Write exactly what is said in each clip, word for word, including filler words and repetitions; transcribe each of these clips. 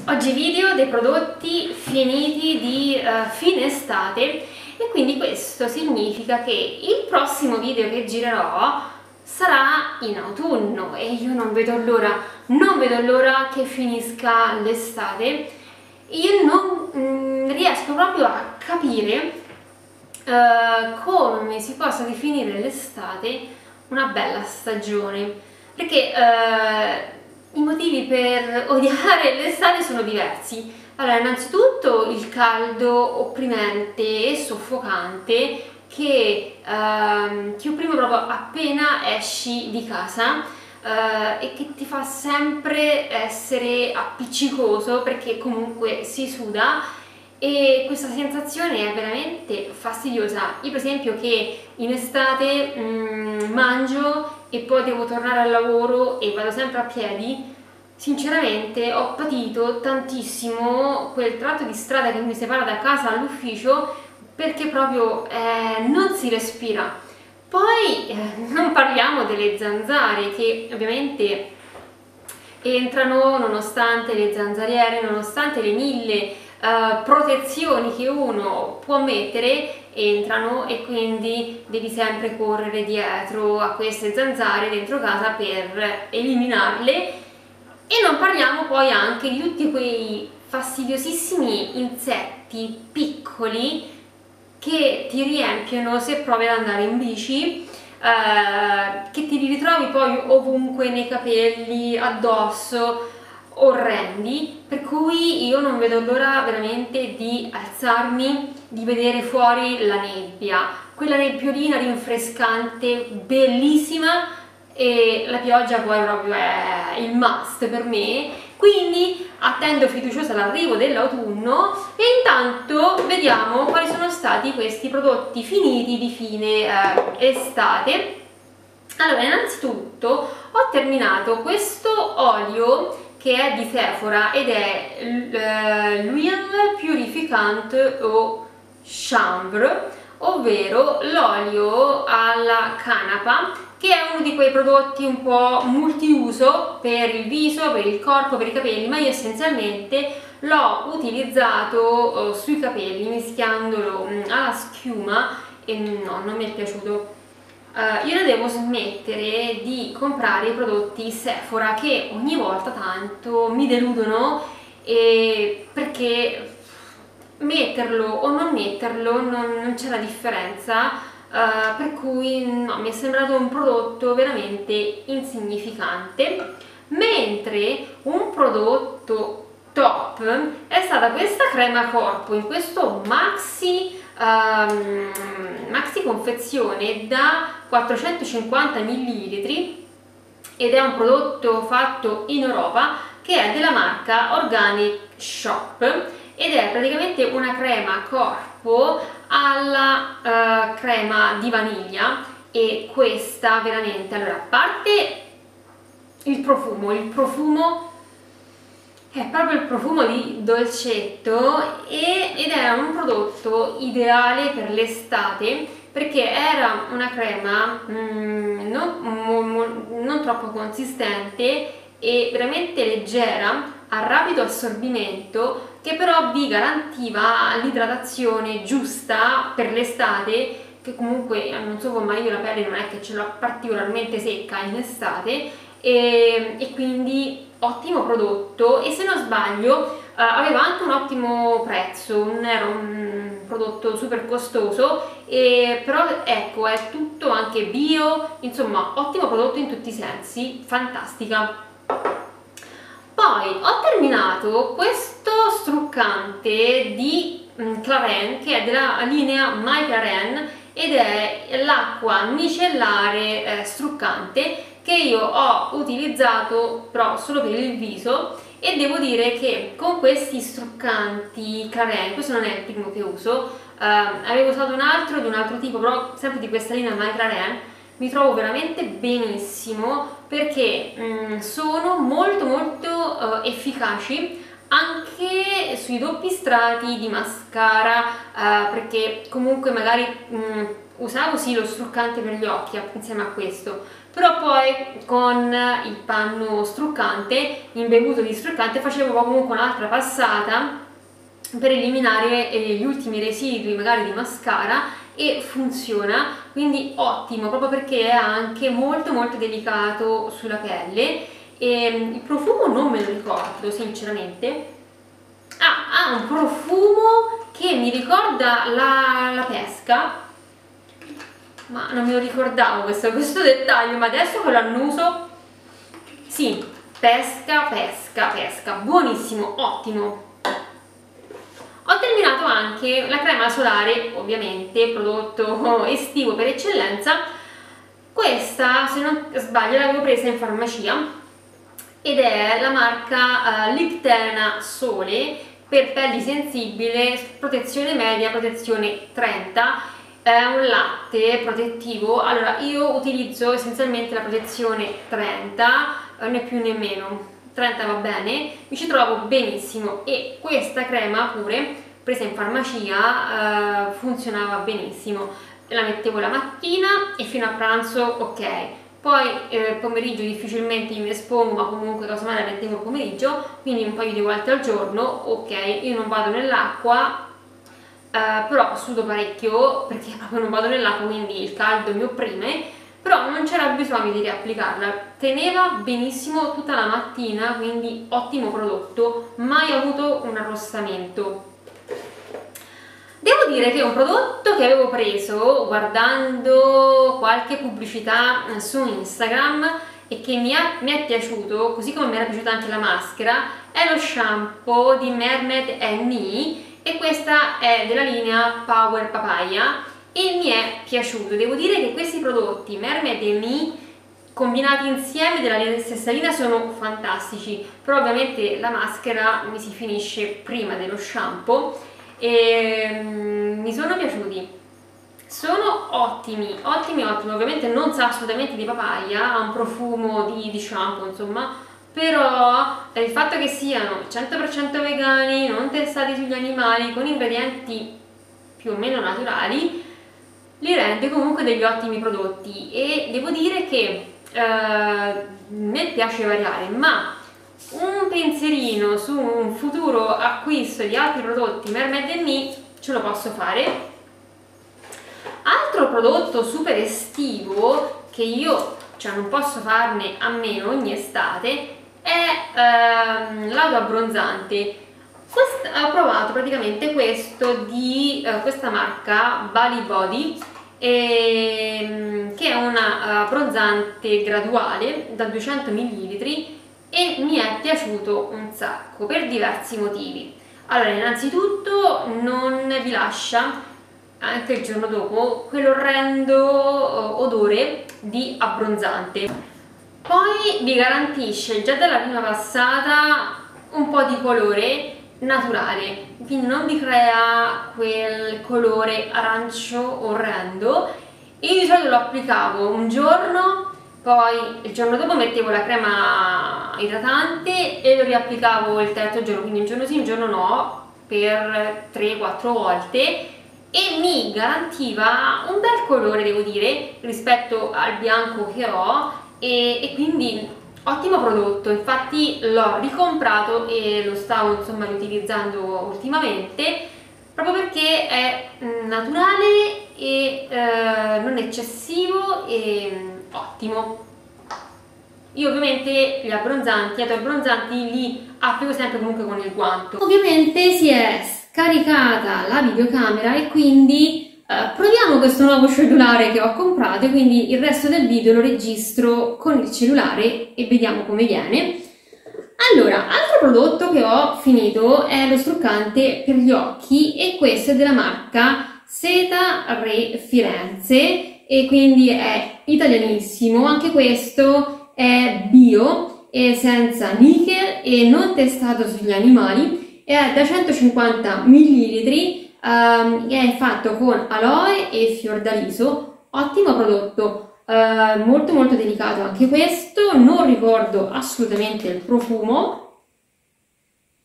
Oggi video dei prodotti finiti di uh, fine estate e quindi questo significa che il prossimo video che girerò sarà in autunno e io non vedo l'ora, non vedo l'ora che finisca l'estate. Io non mm, riesco proprio a capire uh, come si possa definire l'estate una bella stagione, perché uh, i motivi per odiare l'estate sono diversi. Allora, innanzitutto il caldo opprimente e soffocante che ehm, ti opprime proprio appena esci di casa eh, e che ti fa sempre essere appiccicoso perché comunque si suda e questa sensazione è veramente fastidiosa. Io per esempio che in estate mm, mangio e poi devo tornare al lavoro e vado sempre a piedi, sinceramente ho patito tantissimo quel tratto di strada che mi separa da casa all'ufficio perché proprio eh, non si respira. Poi eh, non parliamo delle zanzare che ovviamente entrano nonostante le zanzariere, nonostante le mille uh, protezioni che uno può mettere, entrano e quindi devi sempre correre dietro a queste zanzare dentro casa per eliminarle. E non parliamo poi anche di tutti quei fastidiosissimi insetti piccoli che ti riempiono se provi ad andare in bici, eh, che ti ritrovi poi ovunque nei capelli, addosso, orrendi, per cui io non vedo l'ora veramente di alzarmi, di vedere fuori la nebbia, quella nebbiolina rinfrescante, bellissima, e la pioggia poi proprio è il must per me, quindi attendo fiduciosa l'arrivo dell'autunno e intanto vediamo quali sono stati questi prodotti finiti di fine eh, estate. Allora, innanzitutto ho terminato questo olio che è di Sephora ed è l'Huile Purificante Eau Chanvre, ovvero l'olio alla canapa, che è uno di quei prodotti un po' multiuso per il viso, per il corpo, per i capelli, ma io essenzialmente l'ho utilizzato uh, sui capelli mischiandolo um, alla schiuma e no, non mi è piaciuto. Uh, io ne devo smettere di comprare i prodotti Sephora che ogni volta tanto mi deludono, e perché metterlo o non metterlo non, non c'è la differenza. Uh, per cui no, mi è sembrato un prodotto veramente insignificante, mentre un prodotto top è stata questa crema corpo in questo maxi, um, maxi confezione da quattrocentocinquanta millilitri ed è un prodotto fatto in Europa che è della marca Organic Shop ed è praticamente una crema corpo alla uh, crema di vaniglia, e questa veramente, allora, a parte il profumo, il profumo è proprio il profumo di dolcetto e, ed è un prodotto ideale per l'estate perché era una crema mm, non, mo, mo, non troppo consistente e veramente leggera, a rapido assorbimento, che però vi garantiva l'idratazione giusta per l'estate, che comunque non so ma io la pelle non è che ce l'ho particolarmente secca in estate, e, e quindi ottimo prodotto. E se non sbaglio eh, aveva anche un ottimo prezzo, non era un prodotto super costoso, e, però ecco, è tutto anche bio, insomma ottimo prodotto in tutti i sensi, fantastica. Poi ho terminato questo struccante di Clarins che è della linea My Clarins ed è l'acqua micellare eh, struccante che io ho utilizzato però solo per il viso, e devo dire che con questi struccanti Clarins, questo non è il primo che uso, eh, avevo usato un altro di un altro tipo però sempre di questa linea My Clarins, mi trovo veramente benissimo perché mh, sono molto molto uh, efficaci anche sui doppi strati di mascara, eh, perché comunque magari mh, usavo sì lo struccante per gli occhi insieme a questo, però poi con il panno struccante, imbevuto di struccante, facevo comunque un'altra passata per eliminare eh, gli ultimi residui magari di mascara, e funziona, quindi ottimo, proprio perché è anche molto molto delicato sulla pelle. E il profumo non me lo ricordo sinceramente. Ah, ha un profumo che mi ricorda la, la pesca, ma non me lo ricordavo questo, questo dettaglio, ma adesso che lo annuso, sì, pesca, pesca, pesca, buonissimo, ottimo. Ho terminato anche la crema solare, ovviamente, prodotto estivo per eccellenza. Questa, se non sbaglio, l'avevo presa in farmacia ed è la marca uh, Liptena Sole per pelli sensibile, protezione media, protezione trenta. È un latte protettivo. Allora, io utilizzo essenzialmente la protezione trenta, né più né meno. trenta va bene, mi ci trovo benissimo, e questa crema pure presa in farmacia eh, funzionava benissimo. La mettevo la mattina e fino a pranzo ok, poi eh, pomeriggio difficilmente mi espongo, ma comunque casomai la mettevo il pomeriggio, quindi un paio di volte al giorno, ok. Io non vado nell'acqua, eh, però sudo parecchio perché proprio non vado nell'acqua, quindi il caldo mi opprime, però non c'era bisogno di riapplicarla, teneva benissimo tutta la mattina, quindi ottimo prodotto, mai avuto un arrossamento. Devo dire che è un prodotto che avevo preso guardando qualche pubblicità su Instagram e che mi, ha, mi è piaciuto, così come mi era piaciuta anche la maschera. È lo shampoo di Mermed and Me e questa è della linea Power Papaya e mi è piaciuto. Devo dire che questi prodotti Mermed and Me combinati insieme della stessa linea sono fantastici, però ovviamente la maschera mi si finisce prima dello shampoo e mm, mi sono piaciuti, sono ottimi, ottimi, ottimi. Ovviamente non sa assolutamente di papaya, ha un profumo di, di shampoo insomma, però il fatto che siano cento per cento vegani, non testati sugli animali, con ingredienti più o meno naturali, li rende comunque degli ottimi prodotti. E devo dire che eh, a me piace variare, ma un pensierino su un futuro acquisto di altri prodotti Mermed and Me ce lo posso fare. Altro prodotto super estivo che io cioè non posso farne a meno ogni estate è ehm, l'auto abbronzante. Quest- ho provato praticamente questo di eh, questa marca Bali Body, ehm, che è una abbronzante graduale da duecento millilitri e mi è piaciuto un sacco per diversi motivi. Allora, innanzitutto non vi lascia anche il giorno dopo quell'orrendo odore di abbronzante, poi vi garantisce già dalla prima passata un po' di colore naturale, quindi non vi crea quel colore arancio orrendo. Io di solito lo applicavo un giorno, poi il giorno dopo mettevo la crema idratante e lo riapplicavo il terzo giorno, quindi un giorno sì, un giorno no, per tre quattro volte, e mi garantiva un bel colore, devo dire, rispetto al bianco che ho, e, e quindi ottimo prodotto. Infatti l'ho ricomprato e lo stavo insomma riutilizzando ultimamente, proprio perché è naturale e eh, non eccessivo e ottimo. Io ovviamente gli abbronzanti, gli abbronzanti li applico sempre comunque con il guanto. Ovviamente si è scaricata la videocamera e quindi eh, proviamo questo nuovo cellulare che ho comprato, e quindi il resto del video lo registro con il cellulare e vediamo come viene. Allora, altro prodotto che ho finito è lo struccante per gli occhi, e questo è della marca Seta Re Firenze e quindi è italianissimo. Anche questo è bio e senza nickel e non testato sugli animali, è da centocinquanta millilitri, um, è fatto con aloe e fiordaliso. Ottimo prodotto. Uh, molto molto delicato anche questo, non ricordo assolutamente il profumo,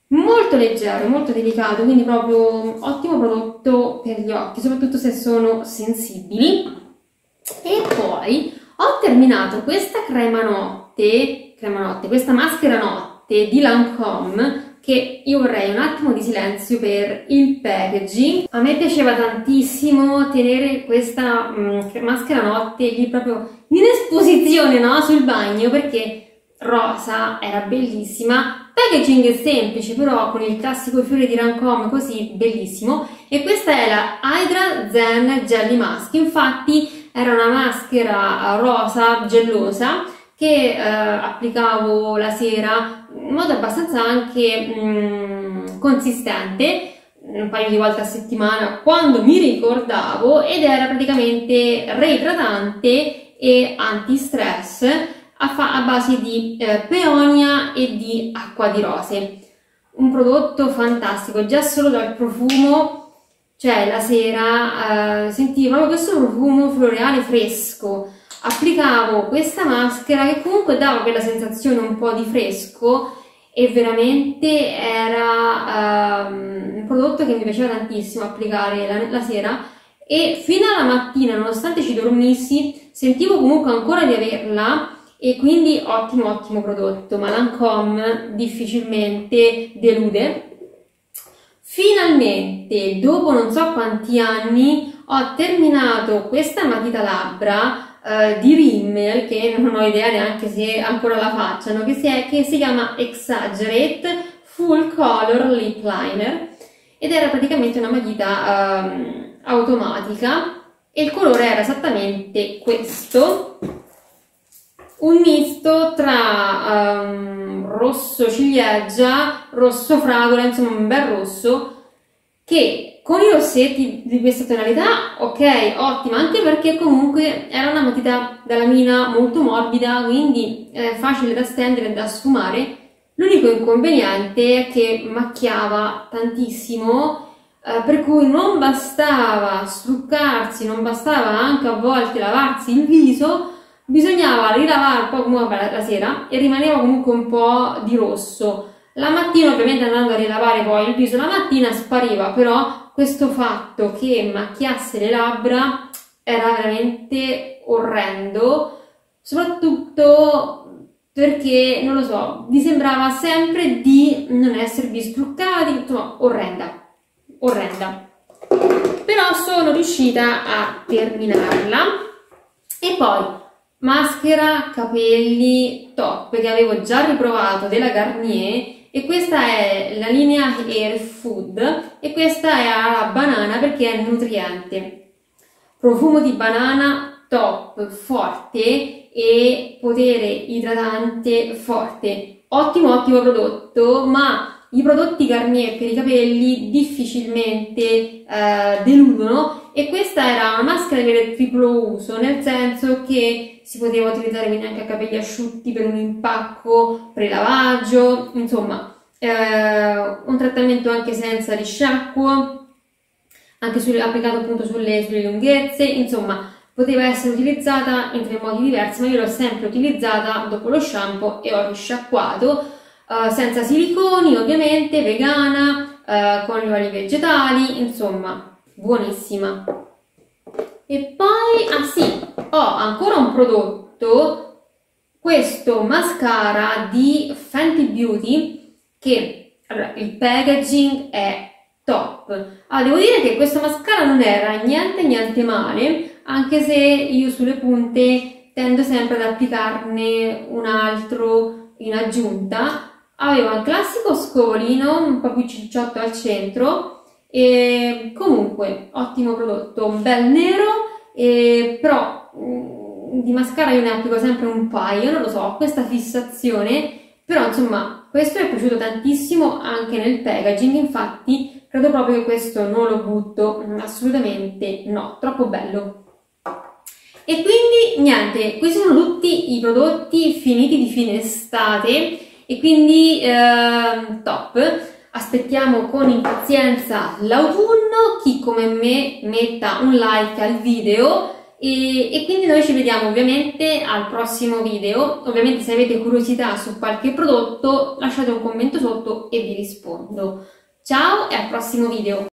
molto leggero, molto delicato, quindi proprio ottimo prodotto per gli occhi, soprattutto se sono sensibili. E poi ho terminato questa crema notte, crema notte, questa maschera notte di Lancôme, che io vorrei un attimo di silenzio per il packaging. A me piaceva tantissimo tenere questa mh, maschera notte lì proprio in esposizione, no? Sul bagno, perché rosa era bellissima, packaging semplice però con il classico fiore di Lancôme così bellissimo. E questa è la Hydra Zen Jelly Mask, infatti era una maschera rosa gellosa che eh, applicavo la sera in modo abbastanza anche mh, consistente, un paio di volte a settimana quando mi ricordavo, ed era praticamente reidratante e anti-stress a, a base di eh, peonia e di acqua di rose. Un prodotto fantastico, già solo dal profumo, cioè la sera eh, sentivo proprio questo profumo floreale fresco. Applicavo questa maschera che comunque dava quella sensazione un po' di fresco e veramente era um, un prodotto che mi piaceva tantissimo applicare la, la sera, e fino alla mattina, nonostante ci dormissi, sentivo comunque ancora di averla, e quindi ottimo ottimo prodotto, ma Lancôme difficilmente delude. Finalmente, dopo non so quanti anni, ho terminato questa matita labbra Uh, di Rimmel, che non ho idea neanche se ancora la facciano, che si, è, che si chiama Exaggerate Full Color Lip Liner, ed era praticamente una matita um, automatica, e il colore era esattamente questo, un misto tra um, rosso ciliegia, rosso fragola, insomma un bel rosso, che con i rossetti di questa tonalità, ok, ottima, anche perché comunque era una matita da lamina molto morbida, quindi eh, facile da stendere e da sfumare. L'unico inconveniente è che macchiava tantissimo, eh, per cui non bastava struccarsi, non bastava anche a volte lavarsi il viso, bisognava rilavare un po' la, la sera e rimaneva comunque un po' di rosso. La mattina, ovviamente, andando a rilavare poi il viso la mattina, spariva, però questo fatto che macchiasse le labbra era veramente orrendo, soprattutto perché, non lo so, vi sembrava sempre di non esservi struccati, insomma, orrenda, orrenda. Però sono riuscita a terminarla. E poi maschera capelli top, che avevo già riprovato, della Garnier, e questa è la linea Hair Food, e questa è alla banana perché è nutriente. Profumo di banana top, forte, e potere idratante forte. Ottimo, ottimo prodotto, ma i prodotti Garnier per i capelli difficilmente eh, deludono, e questa era una maschera per il triplo uso, nel senso che si poteva utilizzare quindi anche a capelli asciutti per un impacco pre-lavaggio, insomma eh, un trattamento anche senza risciacquo, anche sulle, applicato appunto sulle, sulle lunghezze, insomma poteva essere utilizzata in tre modi diversi, ma io l'ho sempre utilizzata dopo lo shampoo e ho risciacquato, Uh, senza siliconi ovviamente, vegana, uh, con gli oli vegetali, insomma buonissima. E poi, ah sì, ho ancora un prodotto, questo mascara di Fenty Beauty, che allora, il packaging è top. Allora, devo dire che questo mascara non era niente niente male, anche se io sulle punte tendo sempre ad applicarne un altro in aggiunta. Aveva un classico scovolino un po' più cicciotto al centro, e comunque ottimo prodotto, un bel nero, e però mh, di mascara io ne applico sempre un paio, non lo so, ho questa fissazione, però insomma questo mi è piaciuto tantissimo anche nel packaging, infatti credo proprio che questo non lo butto, assolutamente no, troppo bello. E quindi niente, questi sono tutti i prodotti finiti di fine estate, e quindi eh, top. Aspettiamo con impazienza l'autunno. Chi come me metta un like al video E, e quindi noi ci vediamo ovviamente al prossimo video. Ovviamente se avete curiosità su qualche prodotto lasciate un commento sotto e vi rispondo. Ciao e al prossimo video!